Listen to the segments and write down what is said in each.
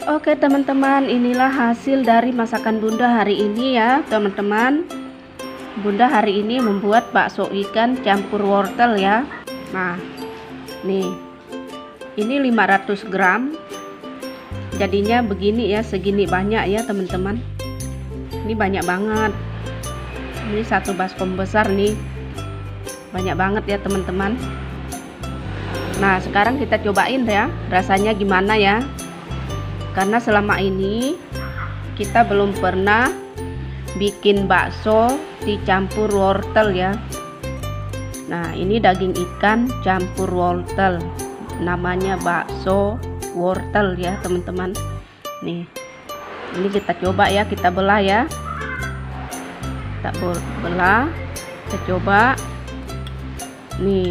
Oke teman-teman, inilah hasil dari masakan Bunda hari ini ya teman-teman. Bunda hari ini membuat bakso ikan campur wortel ya. Nah nih, ini 500 gram. Jadinya begini ya, segini banyak ya teman-teman. Ini banyak banget. Ini satu baskom besar nih, banyak banget ya teman-teman. Nah sekarang kita cobain ya, rasanya gimana ya. Karena selama ini kita belum pernah bikin bakso dicampur wortel ya. Nah ini daging ikan campur wortel, namanya bakso wortel ya teman-teman. Nih ini kita coba ya, kita belah ya, kita belah, kita coba nih.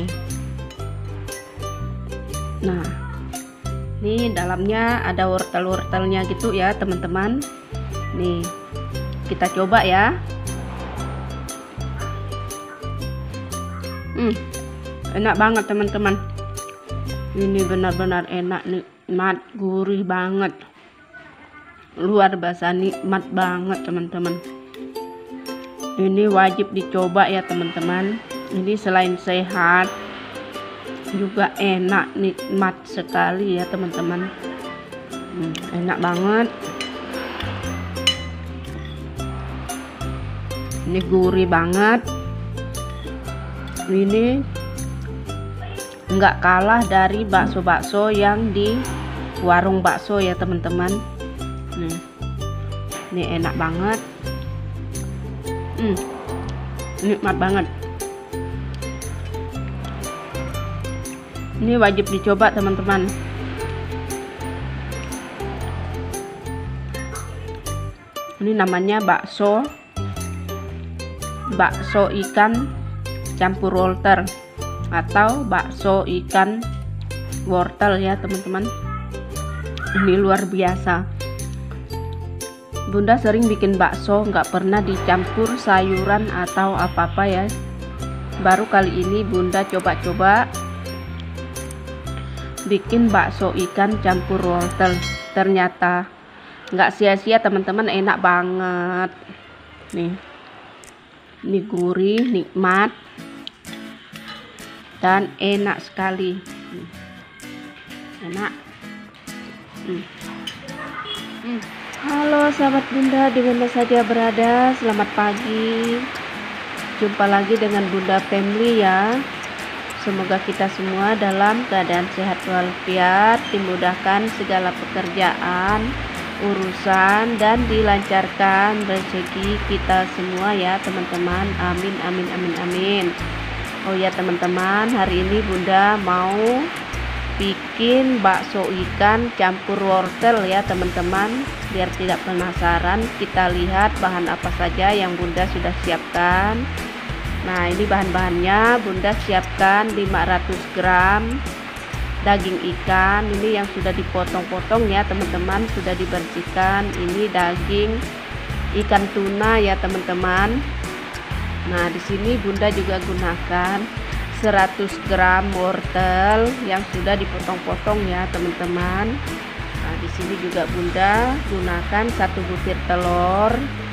Nah ini dalamnya ada wortel-wortelnya gitu ya teman-teman. Nih kita coba ya. Enak banget teman-teman. Ini benar-benar enak, nikmat, gurih banget, luar biasa nikmat banget teman-teman. Ini wajib dicoba ya teman-teman. Ini selain sehat juga enak, nikmat sekali ya teman-teman. Enak banget. Ini gurih banget. Ini nggak kalah dari bakso-bakso yang di warung bakso ya teman-teman. Ini enak banget. Nikmat banget. Ini wajib dicoba teman-teman. Ini namanya bakso ikan campur wortel atau bakso ikan wortel ya teman-teman. Ini luar biasa. Bunda sering bikin bakso, nggak pernah dicampur sayuran atau apa-apa ya. Baru kali ini Bunda coba-coba bikin bakso ikan campur wortel. Ternyata nggak sia-sia teman-teman, enak banget. Nih ini gurih, nikmat, dan enak sekali. Enak. Halo sahabat Bunda, di mana saja berada, selamat pagi. Jumpa lagi dengan Bunda Family ya. Semoga kita semua dalam keadaan sehat walafiat, dimudahkan segala pekerjaan, urusan, dan dilancarkan rezeki kita semua ya teman-teman. Amin amin amin amin. Oh ya teman-teman, hari ini Bunda mau bikin bakso ikan campur wortel ya teman-teman. Biar tidak penasaran, kita lihat bahan apa saja yang Bunda sudah siapkan. Nah ini bahan-bahannya Bunda siapkan 500 gram daging ikan. Ini yang sudah dipotong-potong ya teman-teman, sudah dibersihkan. Ini daging ikan tuna ya teman-teman. Nah di sini Bunda juga gunakan 100 gram wortel yang sudah dipotong-potong ya teman-teman. Nah di sini juga Bunda gunakan 1 butir telur,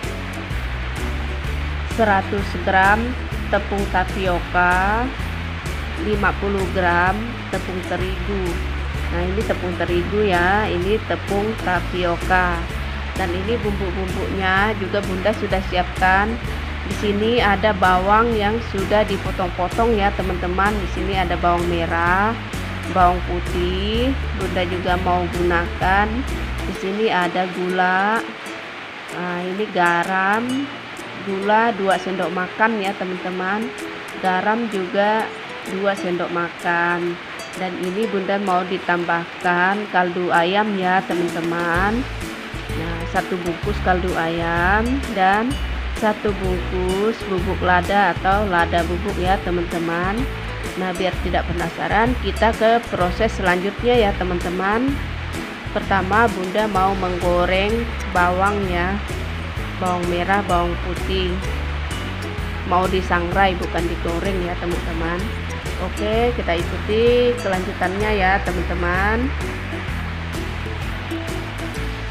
100 gram tepung tapioka, 50 gram tepung terigu. Nah ini tepung terigu ya, ini tepung tapioka. Dan ini bumbu-bumbunya juga Bunda sudah siapkan. Di sini ada bawang yang sudah dipotong-potong ya teman-teman. Di sini ada bawang merah, bawang putih. Bunda juga mau gunakan. Di sini ada gula. Nah ini garam, gula 2 sendok makan ya teman-teman. Garam juga 2 sendok makan. Dan ini Bunda mau ditambahkan kaldu ayam ya teman-teman. Nah 1 bungkus kaldu ayam dan 1 bungkus bubuk lada atau lada bubuk ya teman-teman. Nah biar tidak penasaran, kita ke proses selanjutnya ya teman-teman. Pertama Bunda mau menggoreng bawang ya, bawang merah, bawang putih. Mau disangrai bukan digoreng ya teman-teman. Oke, kita ikuti kelanjutannya ya teman-teman.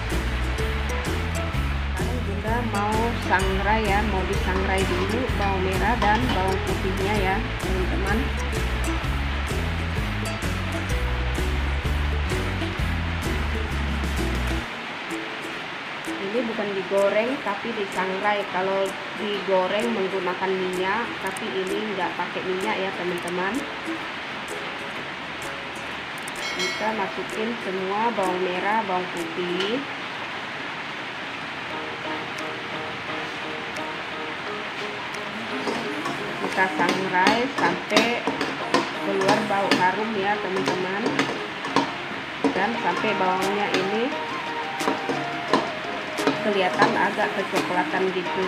disangrai ya, mau disangrai dulu bawang merah dan bawang putihnya ya teman-teman. Ini bukan digoreng tapi disangrai. Kalau digoreng menggunakan minyak, tapi ini nggak pakai minyak ya teman-teman. Kita masukin semua bawang merah, bawang putih. Kita sangrai sampai keluar bau harum ya teman-teman, dan sampai bawangnya ini kelihatan agak kecoklatan gitu.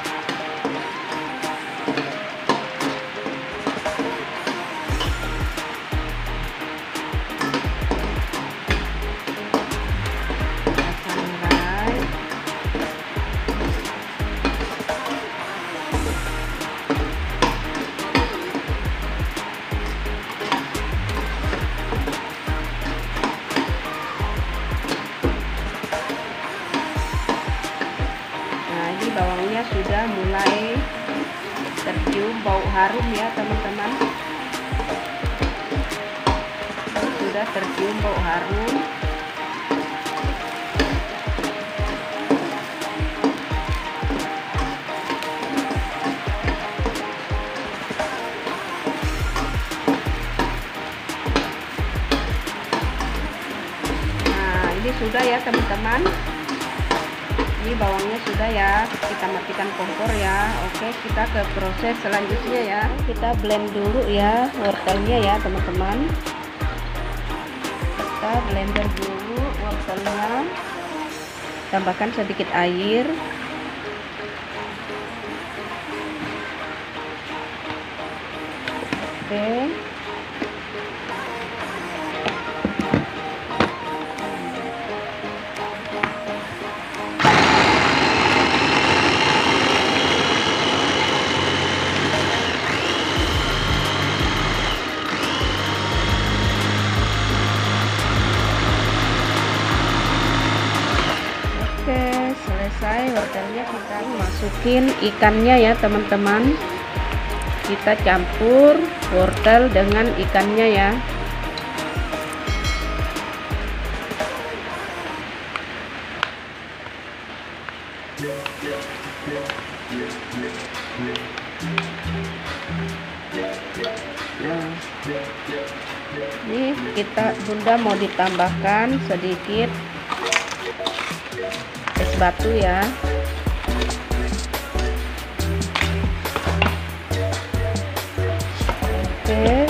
Bawangnya sudah mulai tercium bau harum ya teman-teman, sudah tercium bau harum. Nah ini sudah ya teman-teman, ini bawangnya sudah ya, kita matikan kompor ya. Oke, kita ke proses selanjutnya ya. Kita blend dulu ya wortelnya ya teman-teman. Kita blender dulu wortelnya, tambahkan sedikit air. Oke, selesai wortelnya, kita masukin ikannya ya teman-teman. Kita campur wortel dengan ikannya ya. Nah, ini bunda mau ditambahkan sedikit es batu ya. Oke,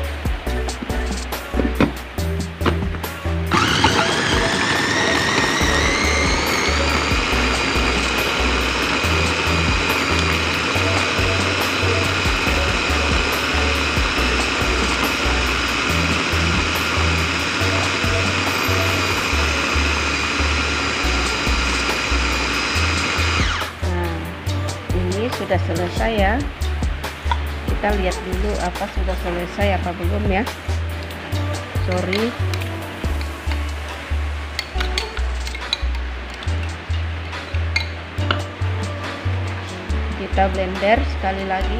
sudah selesai ya. Kita lihat dulu apa sudah selesai apa belum ya. Sorry. Kita blender sekali lagi.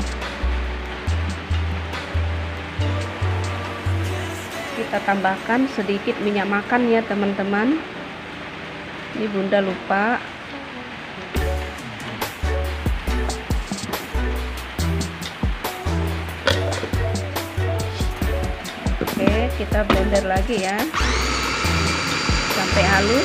Kita tambahkan sedikit minyak makan ya teman-teman. Ini bunda lupa. Oke, kita blender lagi ya sampai halus.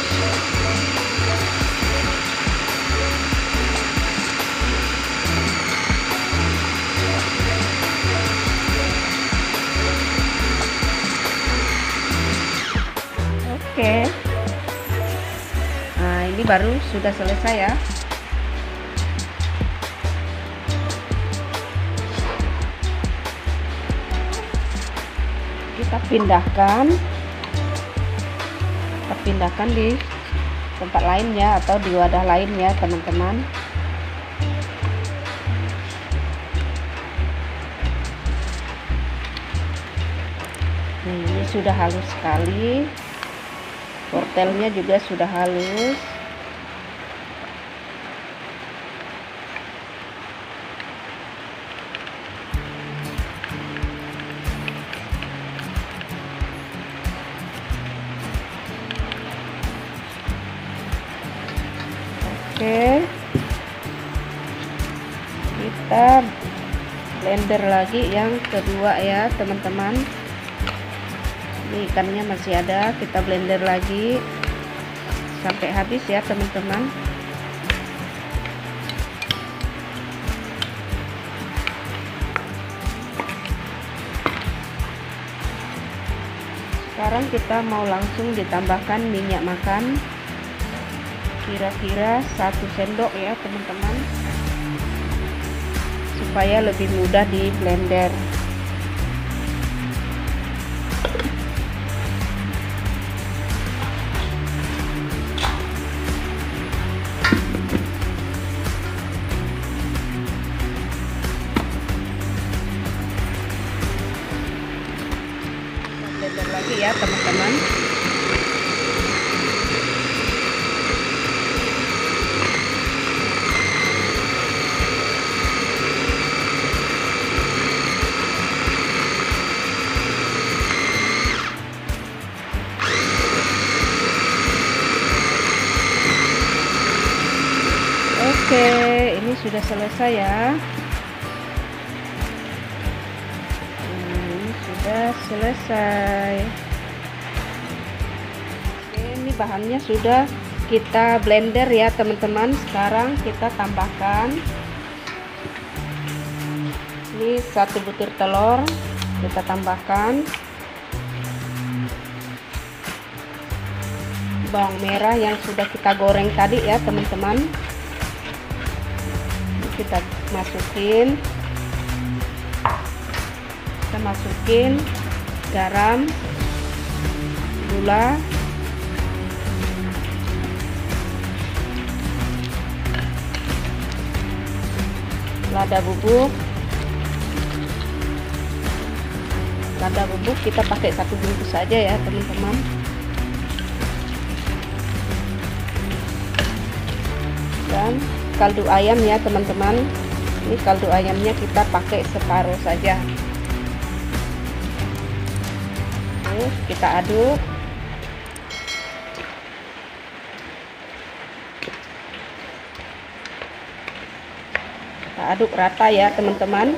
Oke, nah ini baru sudah selesai ya. Kita pindahkan di tempat lain ya, atau di wadah lain ya teman-teman. Nah, ini sudah halus sekali, wortelnya juga sudah halus. Oke, kita blender lagi yang kedua ya teman-teman. Ini ikannya masih ada, kita blender lagi sampai habis ya teman-teman. Sekarang kita mau langsung ditambahkan minyak makan, kira-kira 1 sendok ya teman-teman, supaya lebih mudah di blender. Blender lagi ya teman-teman. Oke, ini sudah selesai ya. Ini sudah selesai. Oke, ini bahannya sudah kita blender ya teman-teman. Sekarang kita tambahkan ini 1 butir telur, kita tambahkan bawang merah yang sudah kita goreng tadi ya teman-teman. Kita masukin garam, gula, lada bubuk kita pakai 1 bungkus saja ya teman-teman. Dan kaldu ayam ya teman-teman, ini kaldu ayamnya kita pakai separuh saja. Terus kita aduk. Kita aduk rata ya teman-teman.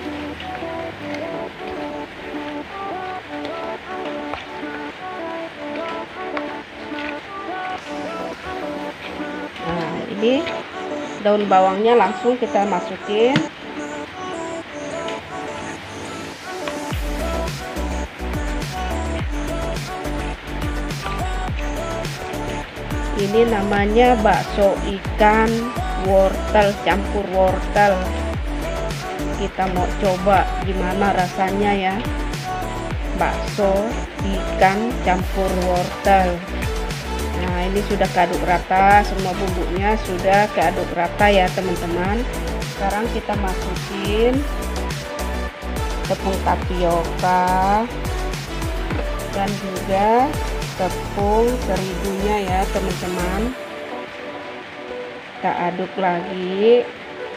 Nah, ini daun bawangnya langsung kita masukin. Ini namanya bakso ikan wortel, campur wortel. Kita mau coba gimana rasanya ya, bakso ikan campur wortel. Nah, ini sudah keaduk rata, semua bumbunya sudah keaduk rata ya teman-teman. Sekarang kita masukin tepung tapioka dan juga tepung terigunya ya teman-teman. Kita aduk lagi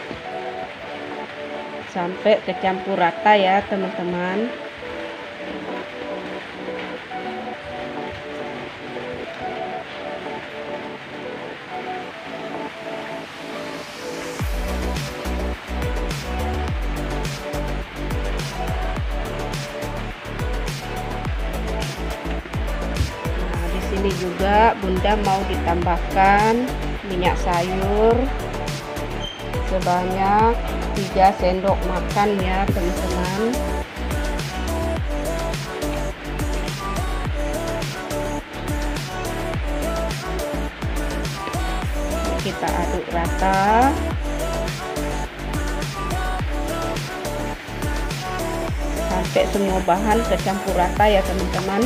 sampai kecampur rata ya teman-teman. Ini juga Bunda mau ditambahkan minyak sayur sebanyak 3 sendok makan ya teman-teman. Kita aduk rata. Sampai semua bahan kecampur rata ya teman-teman.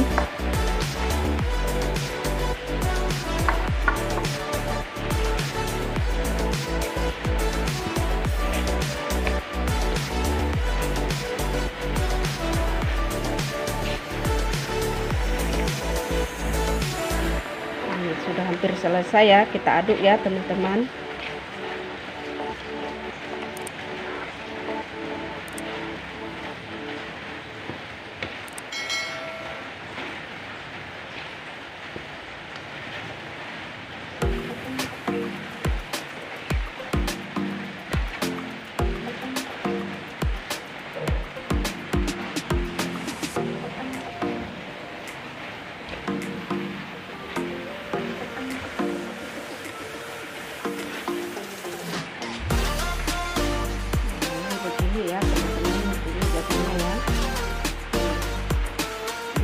Sudah hampir selesai ya, kita aduk ya teman-teman.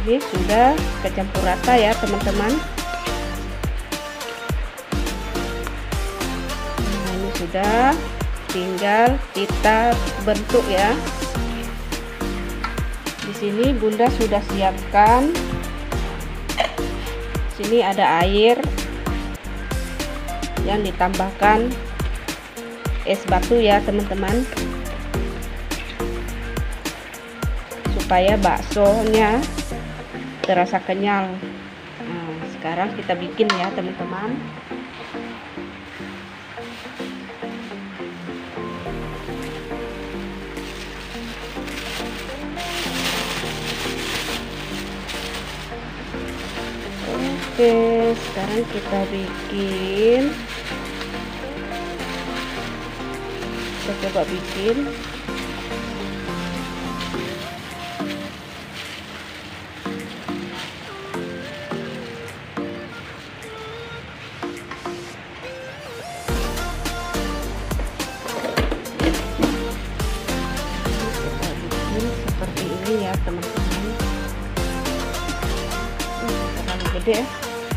ini sudah kecampur rata ya teman-teman. Nah, ini sudah, tinggal kita bentuk ya. Di sini Bunda sudah siapkan, sini ada air yang ditambahkan es batu ya teman-teman, supaya baksonya terasa kenyal. Nah, sekarang kita bikin ya teman-teman. Oke, sekarang kita bikin. Kita coba bikin. Seperti ini ya teman-teman. Terlalu gede ya.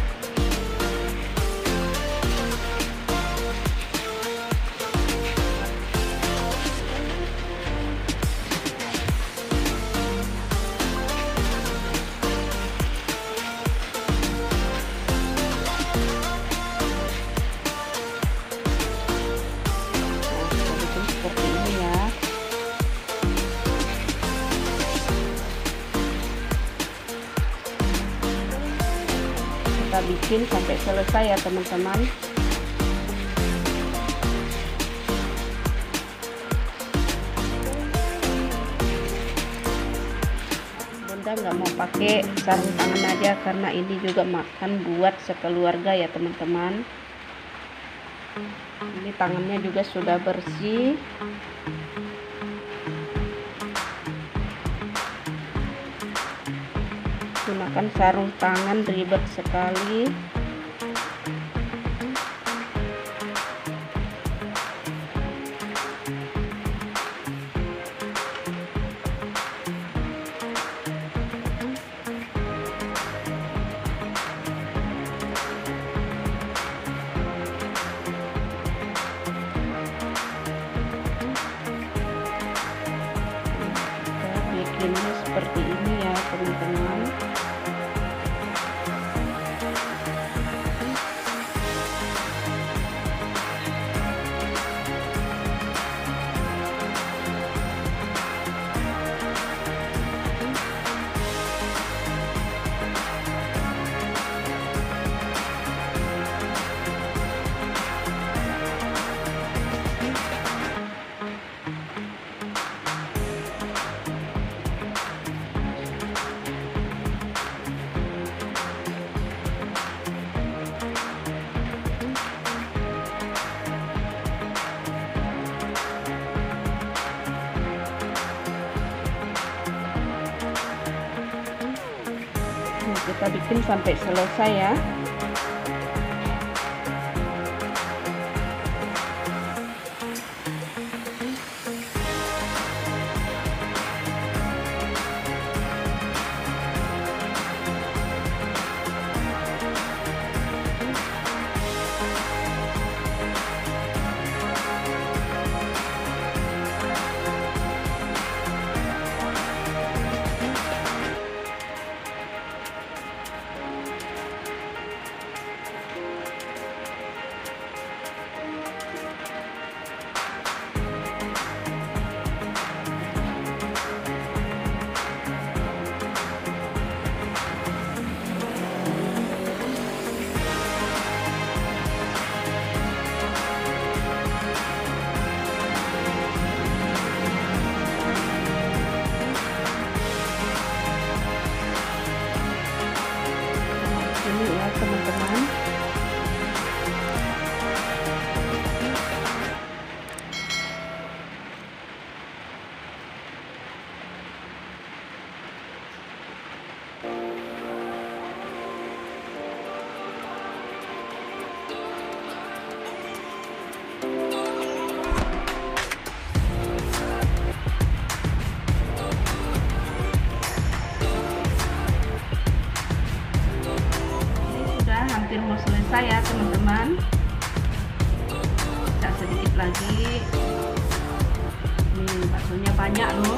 Seperti ini ya. Kita bikin sampai selesai ya teman-teman. Bunda nggak mau pakai sarung tangan aja karena ini juga makan buat sekeluarga ya teman-teman. Ini tangannya juga sudah bersih. Gunakan sarung tangan, ribet sekali. Bikinnya seperti ini ya teman-teman. Kita bikin sampai selesai ya. teman-teman. Bisa sedikit lagi. Nih, baksonya banyak loh.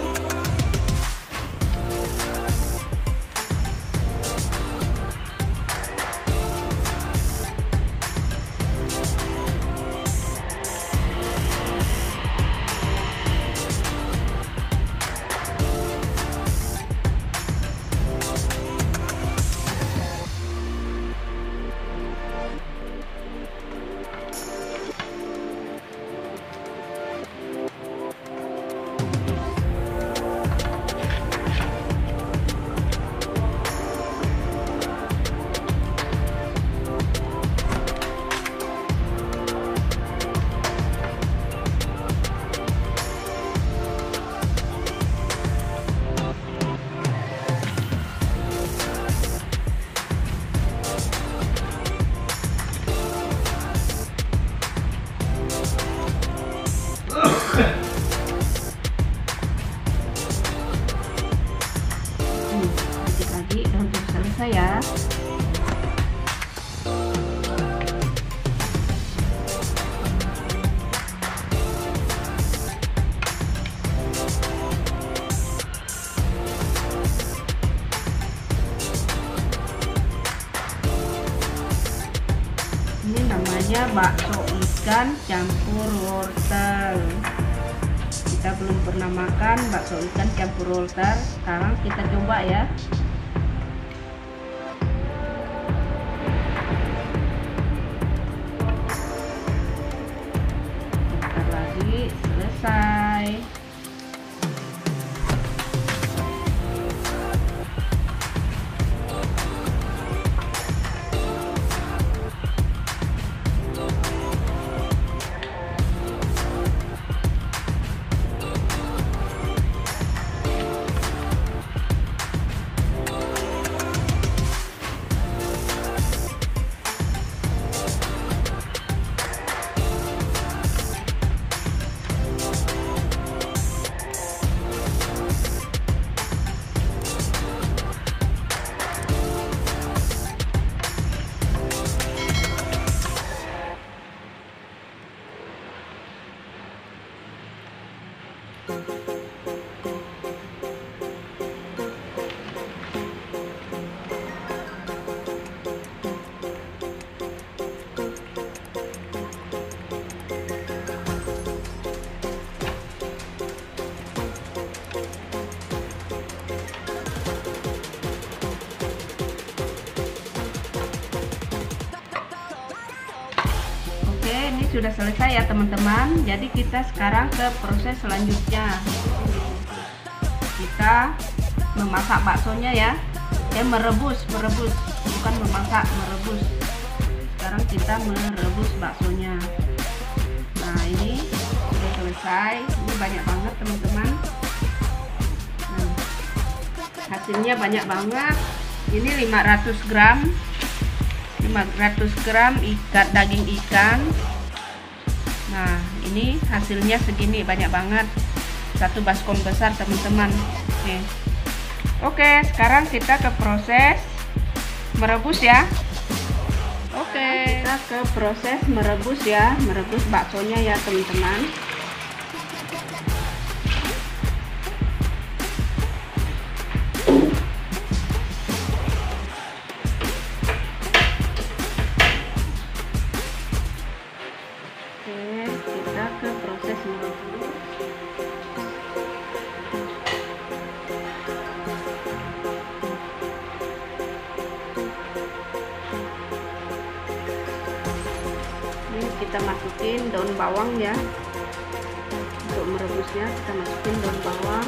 Sedikit lagi dan untuk selesai ya. Ini namanya bakso ikan campur wortel. Kita belum pernah makan bakso ikan campur wortel. Sekarang kita coba ya. Bentar lagi selesai. Ini sudah selesai ya teman-teman. Jadi kita sekarang ke proses selanjutnya. Kita memasak baksonya ya. Merebus, bukan memasak, merebus. Sekarang kita merebus baksonya. Nah, ini sudah selesai. Ini banyak banget teman-teman. Nah, hasilnya banyak banget. Ini 500 gram ikan, daging ikan. Nah, ini hasilnya segini, banyak banget. Satu baskom besar teman-teman. Oke, sekarang kita ke proses merebus ya. Oke, kita ke proses merebus ya, merebus baksonya ya teman-teman. Kita ke proses merebus. Ini kita masukin daun bawang ya. Untuk merebusnya kita masukin daun bawang.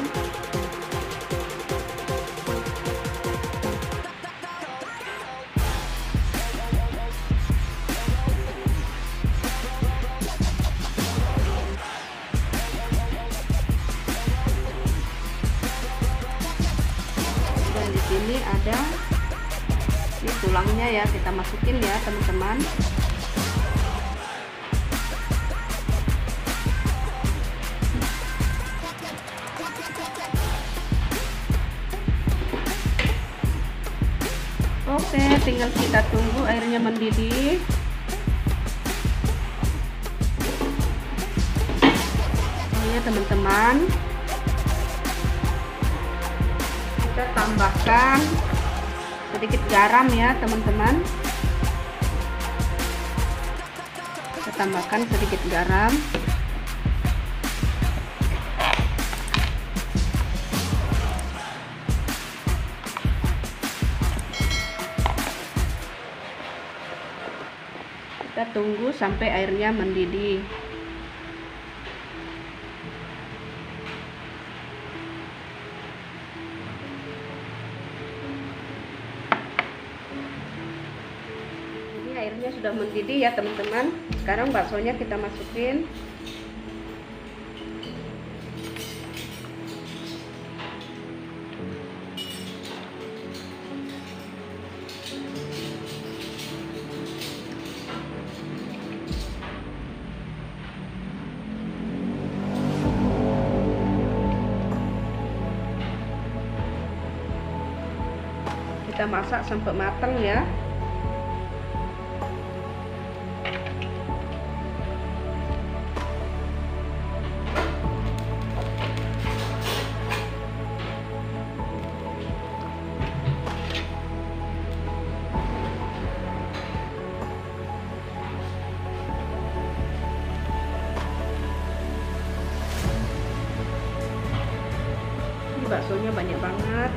Ini ada ini tulangnya ya, kita masukin ya teman-teman. Oke, tinggal kita tunggu airnya mendidih. teman-teman, kita tambahkan sedikit garam ya teman-teman. Kita tambahkan sedikit garam. Kita tunggu sampai airnya mendidih. Ini airnya sudah mendidih ya teman-teman. Sekarang baksonya kita masukin. Kita masak sampai matang ya. Ini baksonya banyak banget.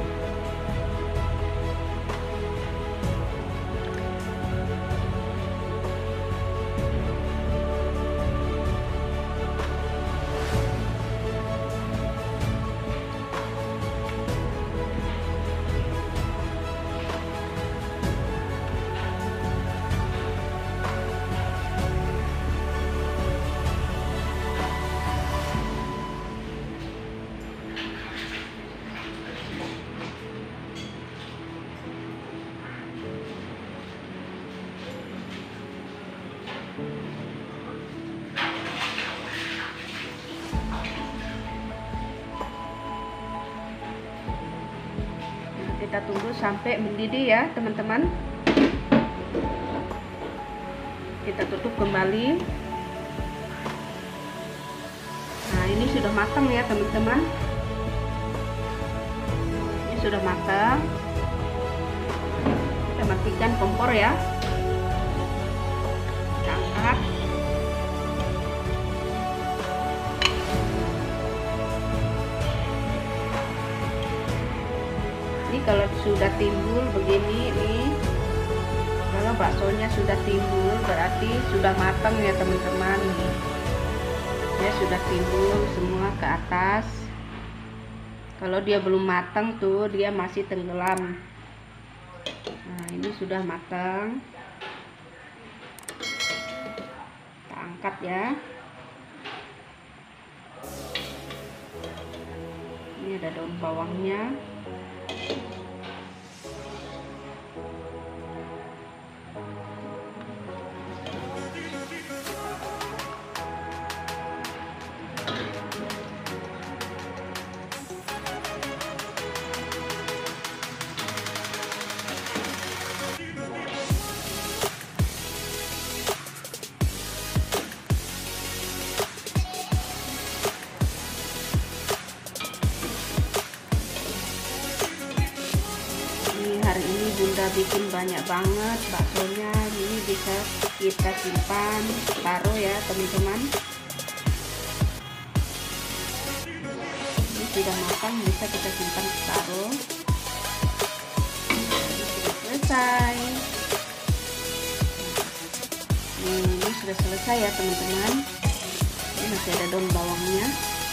Kita tunggu sampai mendidih ya teman-teman. Kita tutup kembali. Nah, ini sudah matang ya teman-teman. Ini sudah matang. Kita matikan kompor ya. Kita angkat. Kalau sudah timbul begini nih, kalau baksonya sudah timbul berarti sudah matang ya teman-teman. Nih dia sudah timbul semua ke atas. Kalau dia belum matang tuh dia masih tenggelam. Nah, ini sudah matang. Kita angkat ya. Ini ada daun bawangnya. Hari ini Bunda bikin banyak banget baksonya. Ini bisa kita simpan taruh ya teman-teman. Ini sudah matang, bisa kita simpan taruh. Ini sudah selesai. Ini sudah selesai ya teman-teman. Ini masih ada daun bawangnya.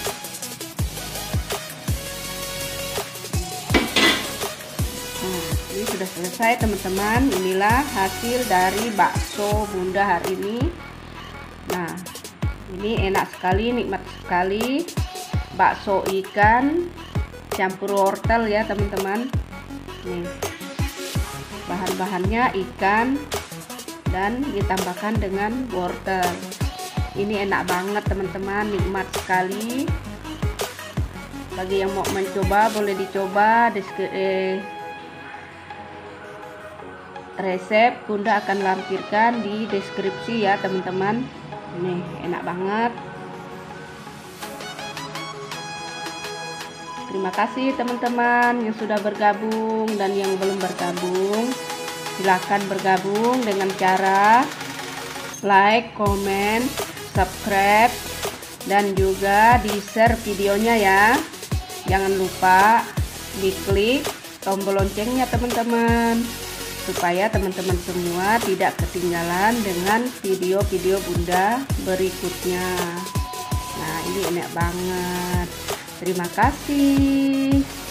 Ini sudah selesai teman-teman. Inilah hasil dari bakso Bunda hari ini. Nah, ini enak sekali, nikmat sekali. Bakso ikan campur wortel ya teman-teman. Nih, bahan-bahannya ikan dan ditambahkan dengan wortel. Ini enak banget teman-teman, nikmat sekali. Bagi yang mau mencoba boleh dicoba. Resep Bunda akan lampirkan di deskripsi ya teman-teman. Nih enak banget. Terima kasih teman-teman yang sudah bergabung dan yang belum bergabung. Silakan bergabung dengan cara like, comment, subscribe, dan juga di-share videonya ya. Jangan lupa diklik tombol loncengnya teman-teman, supaya teman-teman semua tidak ketinggalan dengan video-video Bunda berikutnya. Nah, ini enak banget. Terima kasih.